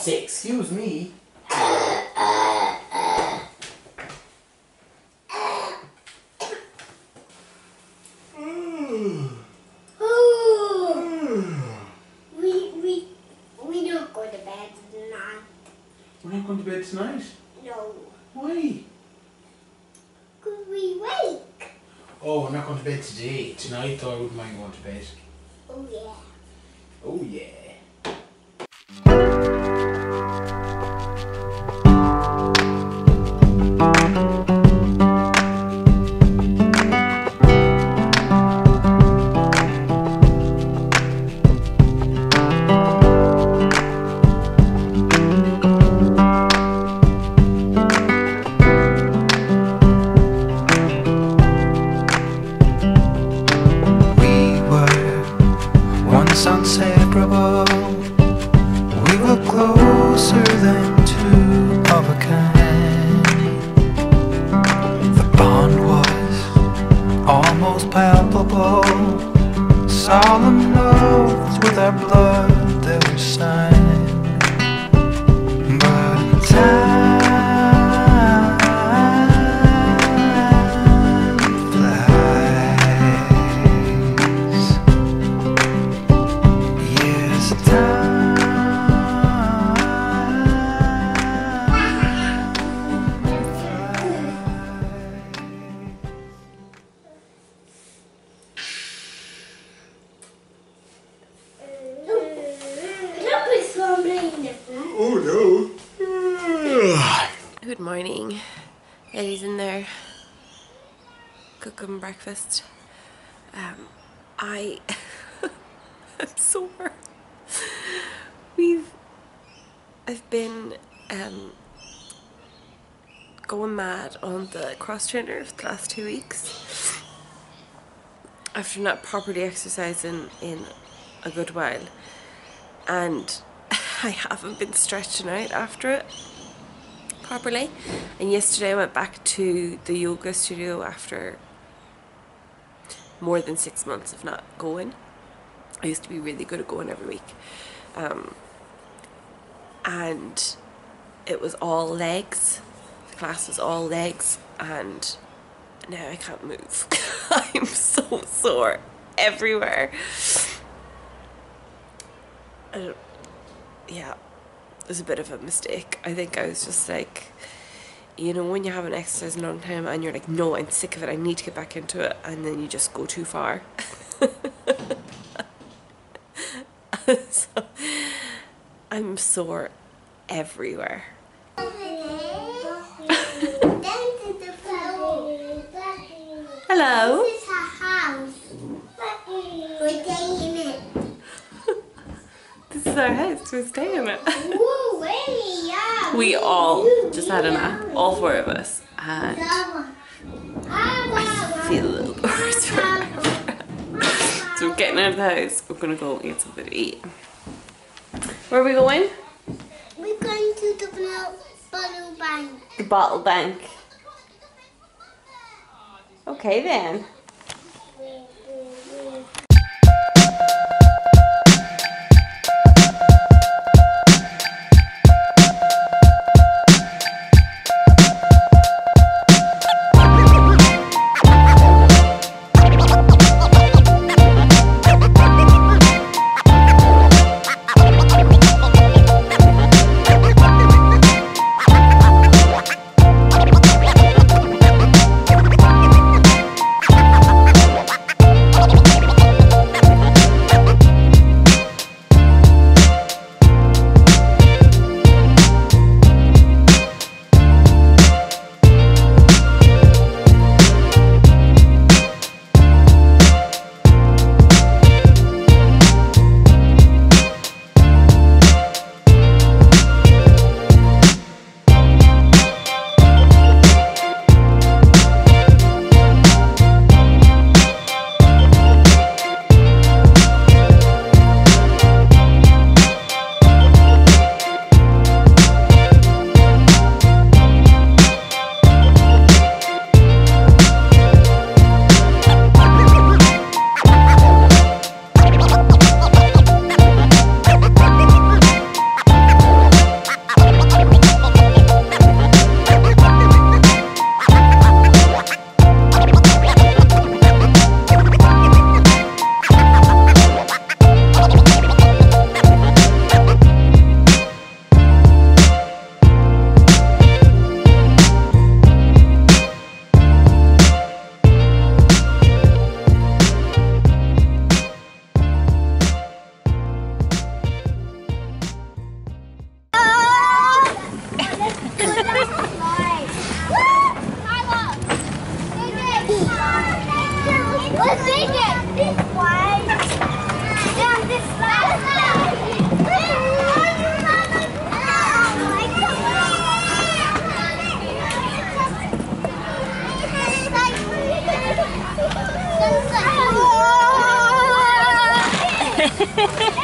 say excuse me. We don't go to bed tonight. We're not going to bed tonight? No. Why? Could we wake? Oh, we're not going to bed today. Tonight, though, I wouldn't mind going to bed. Oh yeah. Oh, yeah. Inseparable, we were closer than two of a kind. The bond was almost palpable, solemn oaths with our blood that were signed. But time Oh no. Good morning. Eddie's in there cooking breakfast. I'm sore. I've been going mad on the cross trainer for the last 2 weeks after not properly exercising in a good while, and I haven't been stretching out after it properly. And yesterday I went back to the yoga studio after more than 6 months of not going. I used to be really good at going every week, and it was all legs. The class was all legs, and now I can't move. I'm so sore everywhere. Yeah, it was a bit of a mistake. I think I was just like, you know, when you haven't exercised in a long time and you're like, no, I'm sick of it, I need to get back into it, and then you just go too far. So I'm sore everywhere. Hello. This is her house. We're staying in it. This is our house, we're staying in it. Woo, really? Yeah. We all just had a nap, all 4 of us, and I feel a little bit worse. So we're getting out of the house, we're gonna go get something to eat. Where are we going? We're going to the bottle bank. The bottle bank. Okay then. Bye.